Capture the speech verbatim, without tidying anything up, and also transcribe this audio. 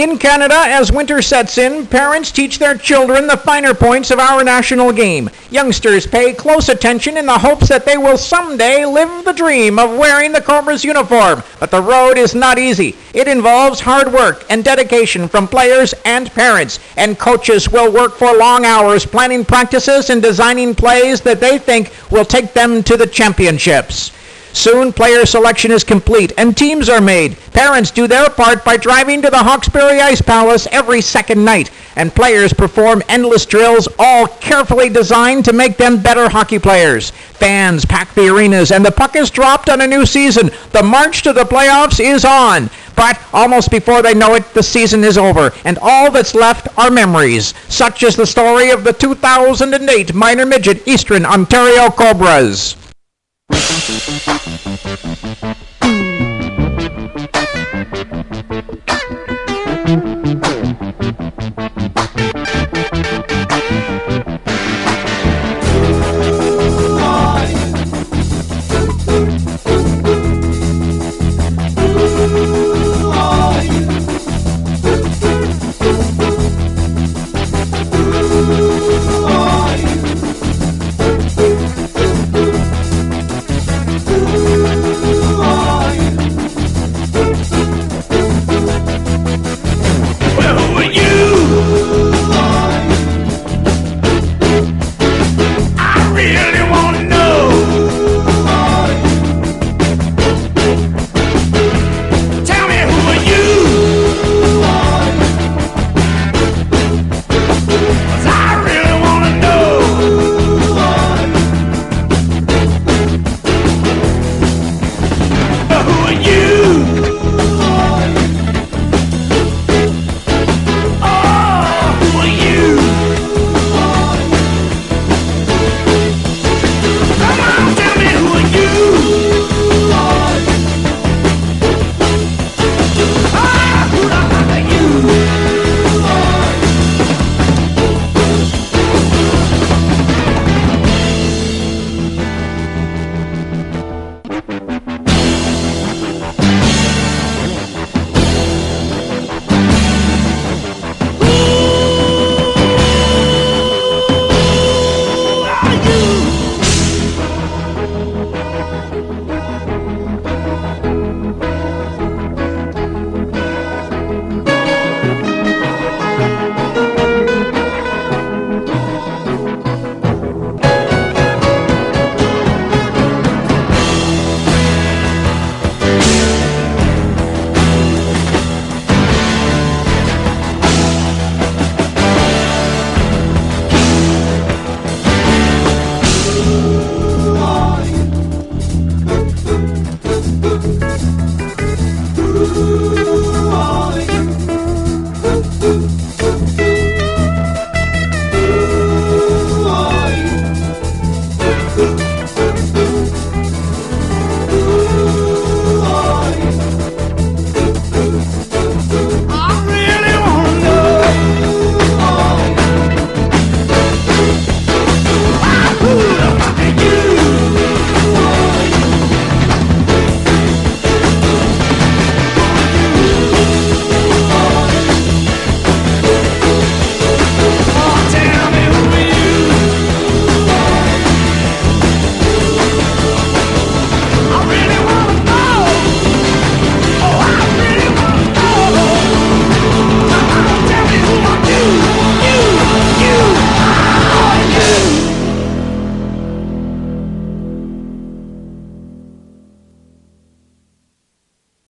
In Canada, as winter sets in, parents teach their children the finer points of our national game. Youngsters pay close attention in the hopes that they will someday live the dream of wearing the Cobras uniform. But the road is not easy. It involves hard work and dedication from players and parents, and coaches will work for long hours planning practices and designing plays that they think will take them to the championships. Soon, player selection is complete and teams are made. Parents do their part by driving to the Hawkesbury Ice Palace every second night, and players perform endless drills, all carefully designed to make them better hockey players. Fans pack the arenas and the puck is dropped on a new season. The march to the playoffs is on. But almost before they know it, the season is over, and all that's left are memories, such as the story of the two thousand eight Minor Midget Eastern Ontario Cobras. Really